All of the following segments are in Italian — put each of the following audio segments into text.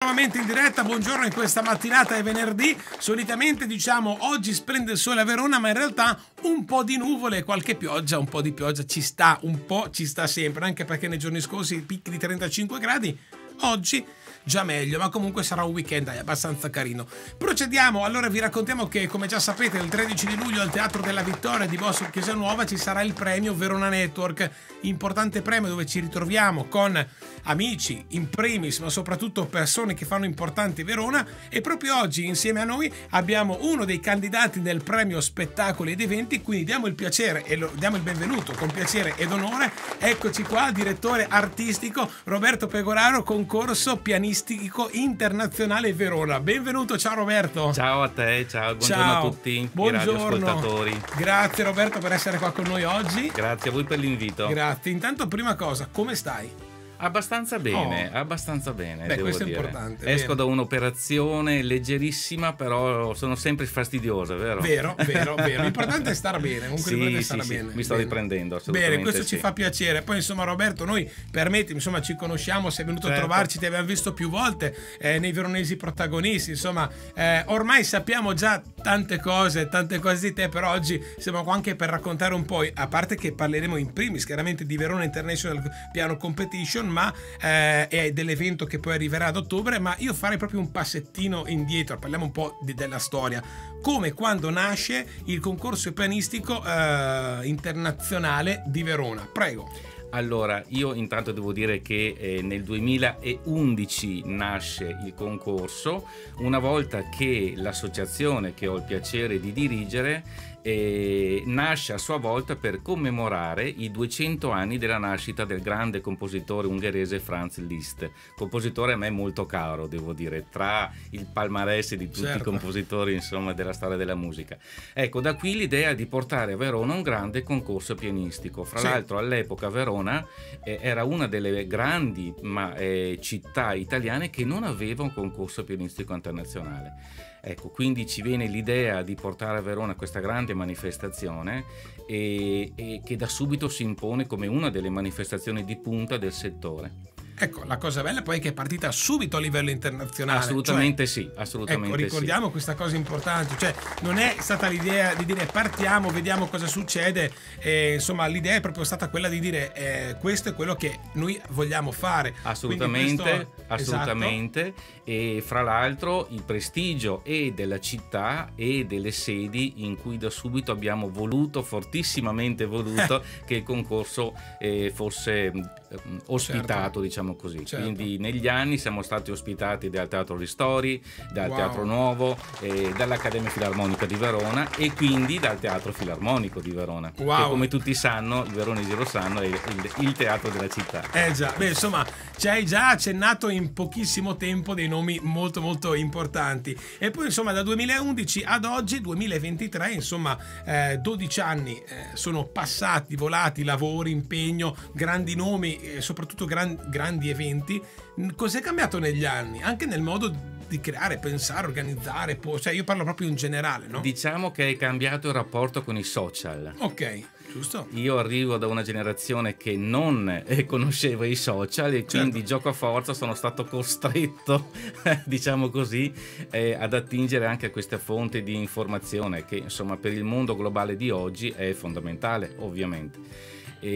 Nuovamente in diretta, buongiorno in questa mattinata è venerdì. Solitamente diciamo oggi splende il sole a Verona, ma in realtà un po' di nuvole e qualche pioggia, un po' di pioggia ci sta, un po' ci sta sempre, anche perché nei giorni scorsi picchi di 35 gradi, oggi già meglio, ma comunque sarà un weekend abbastanza carino. Procediamo, allora vi raccontiamo che, come già sapete, il 13 di luglio al Teatro della Vittoria di Bosco Chiesa Nuova ci sarà il premio Verona Network, importante premio dove ci ritroviamo con amici in primis, ma soprattutto persone che fanno importanti Verona, e proprio oggi insieme a noi abbiamo uno dei candidati del premio Spettacoli ed Eventi, quindi diamo il piacere e lo diamo il benvenuto con piacere ed onore. Eccoci qua, direttore artistico Roberto Pegoraro, concorso pianistico internazionale Verona. Benvenuto, ciao Roberto. Ciao a te, ciao, buongiorno a tutti. Buongiorno. I radioascoltatori. Grazie Roberto per essere qua con noi oggi. Grazie a voi per l'invito. Grazie. Intanto, prima cosa, come stai? Abbastanza bene, abbastanza bene. Beh, devo questo dire. È importante. Esco bene. da un'operazione leggerissima, però sono sempre fastidiosa, vero? Vero. L'importante è star bene. Comunque sì, bene. Mi sto riprendendo, assolutamente. Bene, questo ci fa piacere. Poi, insomma, Roberto, noi permetti, insomma, ci conosciamo, sei venuto a trovarci, ti abbiamo visto più volte nei Veronesi Protagonisti. Insomma, ormai sappiamo già tante cose di te, però oggi siamo qua anche per raccontare un po', a parte che parleremo in primis, chiaramente, di Verona International Piano Competition, ma è dell'evento che poi arriverà ad ottobre. Ma io farei proprio un passettino indietro, parliamo un po' della storia, come quando nasce il concorso pianistico internazionale di Verona. Prego. Allora, io intanto devo dire che nel 2011 nasce il concorso, una volta che l'associazione che ho il piacere di dirigere nasce a sua volta per commemorare i 200 anni della nascita del grande compositore ungherese Franz Liszt, compositore a me molto caro, devo dire, tra il palmarès di tutti i compositori, insomma, della storia della musica. Ecco, da qui l'idea di portare a Verona un grande concorso pianistico. Fra l'altro, all'epoca Verona era una delle grandi città italiane che non aveva un concorso pianistico internazionale. Ecco, quindi ci viene l'idea di portare a Verona questa grande manifestazione e che da subito si impone come una delle manifestazioni di punta del settore. Ecco, la cosa bella poi è che è partita subito a livello internazionale. Assolutamente sì, assolutamente ecco, ricordiamo questa cosa importante, cioè non è stata l'idea di dire partiamo, vediamo cosa succede, insomma l'idea è proprio stata quella di dire questo è quello che noi vogliamo fare. Assolutamente. E fra l'altro il prestigio e della città e delle sedi in cui da subito abbiamo fortissimamente voluto che il concorso fosse ospitato, diciamo così. Quindi negli anni siamo stati ospitati dal Teatro Ristori, dal Teatro Nuovo, dall'Accademia Filarmonica di Verona e quindi dal Teatro Filarmonico di Verona, che come tutti sanno, i veronesi lo sanno, è il teatro della città. Già, beh, insomma, ci hai già accennato in pochissimo tempo dei nomi molto molto importanti. E poi, insomma, da 2011 ad oggi, 2023, insomma, 12 anni sono passati, volati, lavori, impegno, grandi nomi, soprattutto grandi eventi. Cos'è cambiato negli anni? Anche nel modo di creare, pensare, organizzare, cioè io parlo proprio in generale, no? Diciamo che è cambiato il rapporto con i social. Ok, giusto. Io arrivo da una generazione che non conosceva i social e quindi gioco a forza sono stato costretto, diciamo così, ad attingere anche a questa fonte di informazione che, insomma, per il mondo globale di oggi è fondamentale, ovviamente.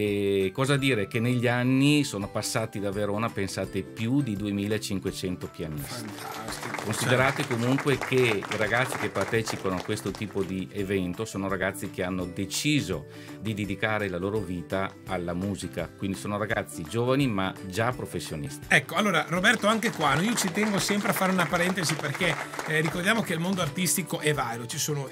E cosa dire? Che negli anni sono passati da Verona, pensate, più di 2500 pianisti. Fantastico. Considerate comunque che i ragazzi che partecipano a questo tipo di evento sono ragazzi che hanno deciso di dedicare la loro vita alla musica, quindi sono ragazzi giovani ma già professionisti. Ecco, allora Roberto, anche qua io ci tengo sempre a fare una parentesi perché ricordiamo che il mondo artistico è vario, ci sono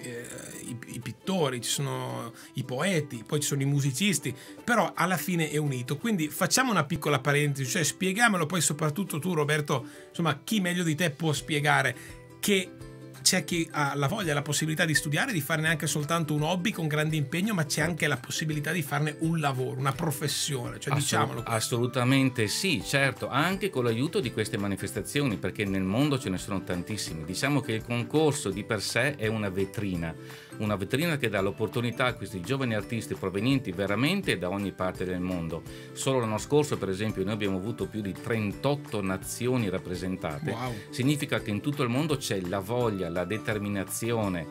i pittori, ci sono i poeti, poi ci sono i musicisti, però alla fine è unito. Quindi facciamo una piccola parentesi, cioè spieghiamolo, poi soprattutto tu Roberto, insomma, chi meglio di te può spiegare che c'è chi ha la voglia, la possibilità di studiare, di farne anche soltanto un hobby con grande impegno, ma c'è anche la possibilità di farne un lavoro, una professione, cioè diciamolo. Assolutamente sì, certo, anche con l'aiuto di queste manifestazioni, perché nel mondo ce ne sono tantissimi. Diciamo che il concorso di per sé è una vetrina, una vetrina che dà l'opportunità a questi giovani artisti provenienti veramente da ogni parte del mondo. Solo l'anno scorso, per esempio, noi abbiamo avuto più di 38 nazioni rappresentate. Wow. Significa che in tutto il mondo c'è la voglia, la determinazione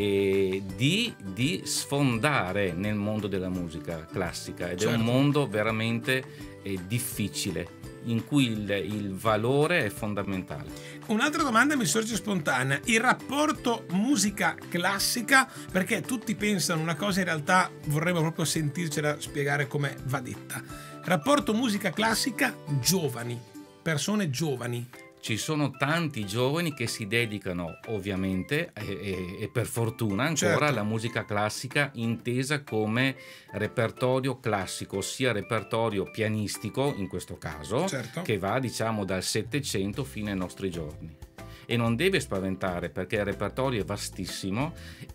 di sfondare nel mondo della musica classica, ed è un mondo veramente difficile, in cui il valore è fondamentale. Un'altra domanda mi sorge spontanea: il rapporto musica classica, perché tutti pensano una cosa, in realtà vorremmo proprio sentircela spiegare come va detta. Rapporto musica classica, giovani, persone giovani. Ci sono tanti giovani che si dedicano, ovviamente, e per fortuna ancora, alla musica classica intesa come repertorio classico, ossia repertorio pianistico in questo caso, che va, diciamo, dal Settecento fino ai nostri giorni. E non deve spaventare, perché il repertorio è vastissimo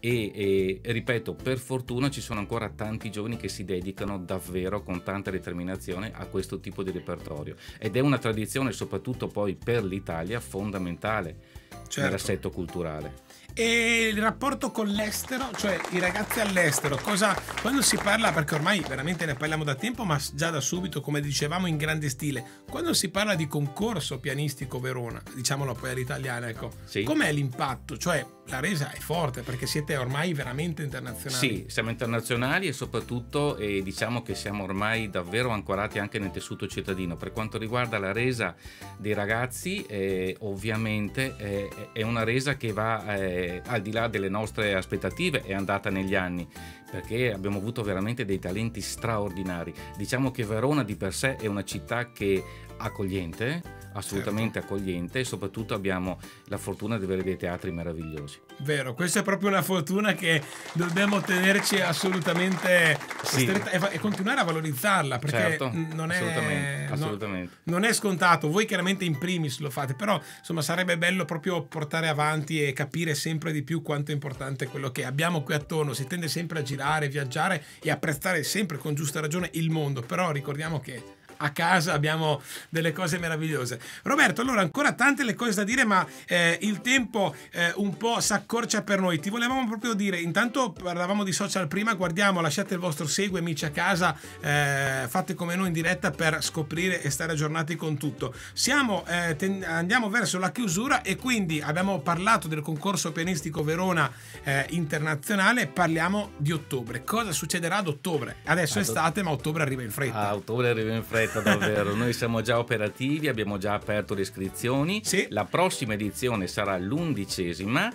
e ripeto, per fortuna ci sono ancora tanti giovani che si dedicano davvero con tanta determinazione a questo tipo di repertorio, ed è una tradizione, soprattutto poi per l'Italia, fondamentale nell'assetto culturale. E il rapporto con l'estero, cioè i ragazzi all'estero, quando si parla, perché ormai veramente ne parliamo da tempo, ma già da subito, come dicevamo, in grande stile, quando si parla di concorso pianistico Verona, diciamolo poi all'italiana, ecco, com'è l'impatto? Cioè la resa è forte, perché siete ormai veramente internazionali. Sì, siamo internazionali, e soprattutto diciamo che siamo ormai davvero ancorati anche nel tessuto cittadino. Per quanto riguarda la resa dei ragazzi, ovviamente è una resa che va al di là delle nostre aspettative, è andata negli anni, perché abbiamo avuto veramente dei talenti straordinari. Diciamo che Verona di per sé è una città che accogliente, assolutamente accogliente, e soprattutto abbiamo la fortuna di avere dei teatri meravigliosi. Vero, questa è proprio una fortuna che dobbiamo tenerci assolutamente stretta e continuare a valorizzarla, perché non è assolutamente. Non è scontato. Voi chiaramente in primis lo fate, però insomma sarebbe bello proprio portare avanti e capire sempre di più quanto è importante quello che abbiamo qui attorno. Si tende sempre a girare, viaggiare e apprezzare sempre con giusta ragione il mondo, però ricordiamo che a casa abbiamo delle cose meravigliose. Roberto, allora, ancora tante le cose da dire, ma il tempo un po' s'accorcia per noi. Ti volevamo proprio dire, intanto parlavamo di social prima, guardiamo, lasciate il vostro segui, amici a casa, fate come noi in diretta per scoprire e stare aggiornati con tutto. Andiamo verso la chiusura, e quindi abbiamo parlato del concorso pianistico Verona internazionale, parliamo di ottobre. Cosa succederà ad ottobre? Adesso è estate, ma ottobre arriva in fretta. Ottobre arriva in fretta, davvero. Noi siamo già operativi, abbiamo già aperto le iscrizioni. La prossima edizione sarà l'11ª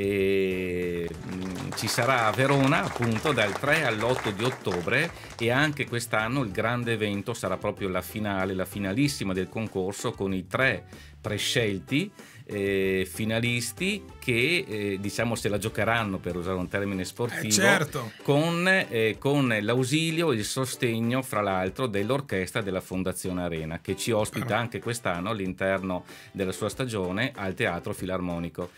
e ci sarà a Verona, appunto, dal 3 all'8 di ottobre, e anche quest'anno il grande evento sarà proprio la finale, la finalissima del concorso, con i 3 prescelti finalisti che diciamo se la giocheranno, per usare un termine sportivo, con l'ausilio e il sostegno, fra l'altro, dell'orchestra della Fondazione Arena, che ci ospita anche quest'anno all'interno della sua stagione al Teatro Filarmonico.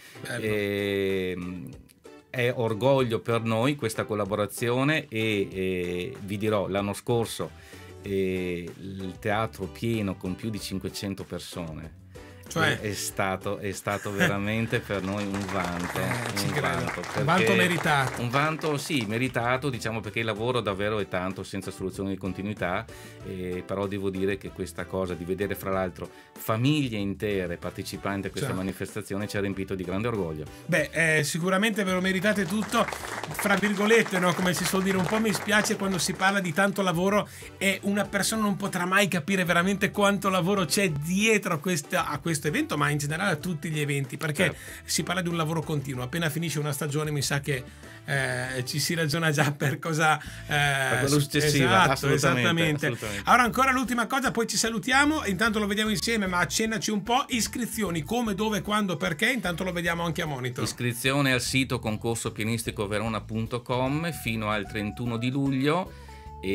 È orgoglio per noi questa collaborazione, e vi dirò, l'anno scorso il teatro pieno con più di 500 persone. È stato veramente per noi un vanto, un vanto meritato. Un vanto, sì, meritato, diciamo, perché il lavoro davvero è tanto, senza soluzione di continuità, però devo dire che questa cosa di vedere, fra l'altro, famiglie intere partecipanti a questa manifestazione ci ha riempito di grande orgoglio. Sicuramente ve lo meritate tutto, fra virgolette, no? Come si suol dire. Un po' mi spiace quando si parla di tanto lavoro e una persona non potrà mai capire veramente quanto lavoro c'è dietro a questo evento, ma in generale a tutti gli eventi, perché si parla di un lavoro continuo. Appena finisce una stagione mi sa che ci si ragiona già per cosa per quello successivo. Esattamente. Allora, ancora l'ultima cosa, poi ci salutiamo. Intanto lo vediamo insieme, ma accennaci un po'. Iscrizioni, come, dove, quando, perché? Intanto lo vediamo anche a monitor. Iscrizione al sito concorsopianisticoverona.com fino al 31 di luglio.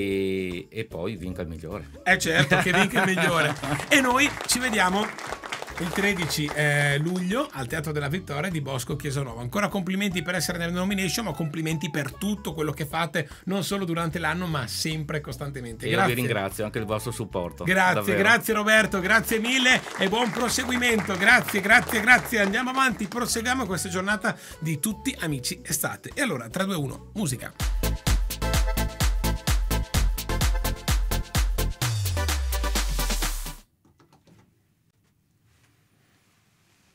E poi vinca il migliore. Certo che vinca il migliore. E noi ci vediamo il 13 luglio al Teatro della Vittoria di Bosco Chiesanova. Ancora complimenti per essere nelle nomination, ma complimenti per tutto quello che fate, non solo durante l'anno, ma sempre costantemente. Io vi ringrazio anche del vostro supporto. Grazie, davvero. Grazie Roberto, grazie mille e buon proseguimento. Grazie. Andiamo avanti, proseguiamo questa giornata di tutti amici estate. E allora, 3, 2, 1, musica.